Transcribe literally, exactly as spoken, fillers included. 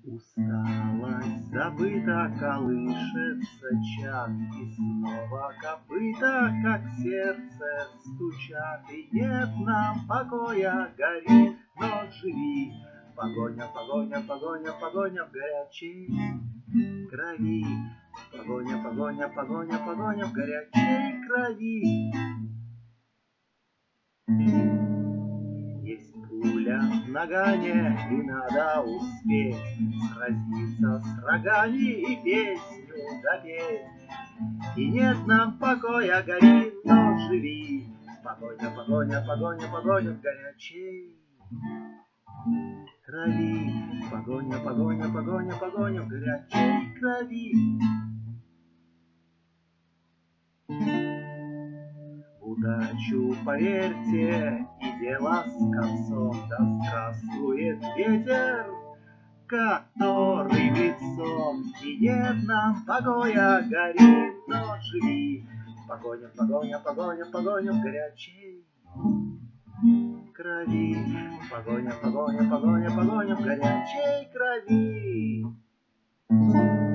Усталость забыта, колышется чад, и снова копыта, как сердце, стучат, и нет нам покоя, гори, но живи. Погоня, погоня, погоня, погоня в горячей крови. Погоня, погоня, погоня, погоня в горячей крови. Есть пуля в нагане, и надо успеть сразиться с рогами и песню допеть. И нет нам покоя, гори, но живи. Погоня, погоня, погоня, погоня в горячей крови. Погоня, погоня, погоня, погоня в горячей крови. Удачу, поверьте, и дело с концом. Да здравствует ветер, который лицом. И нет нам покоя, гори, но живи. Погоня, погоня, погоня, погоня в горячей крови. Погоня, погоня, погоня, погоня в горячей крови.